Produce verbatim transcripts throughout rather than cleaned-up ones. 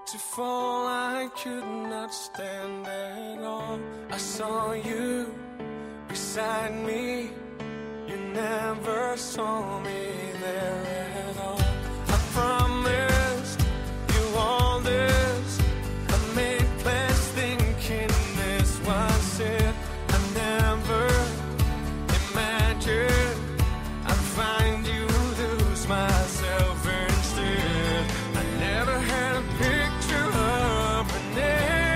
to fall, I could not stand at all. I saw you beside me, you never saw me there at all. I promised you all this, I made plans thinking this was it. I never imagined I'd find you, lose myself instead. I never had a picture of an end.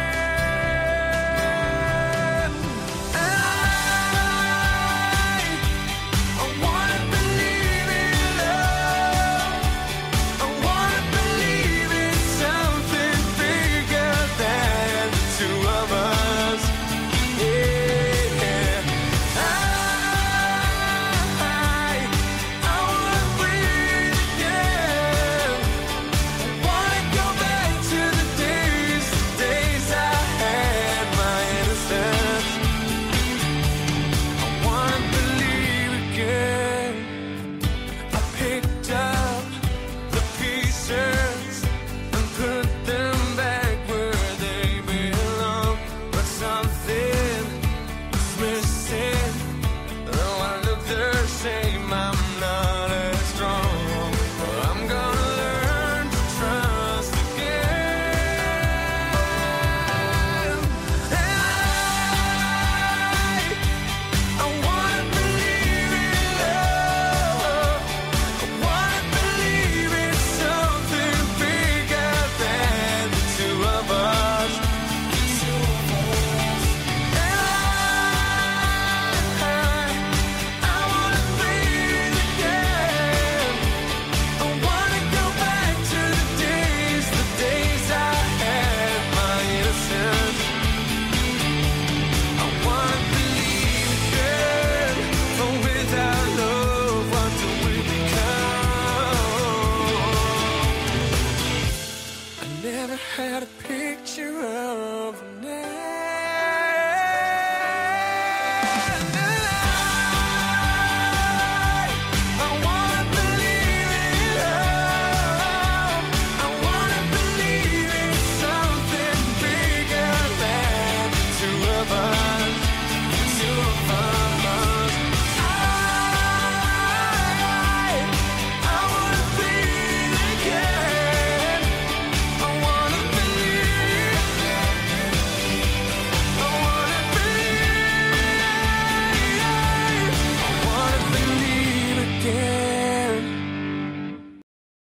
Had a picture of an end.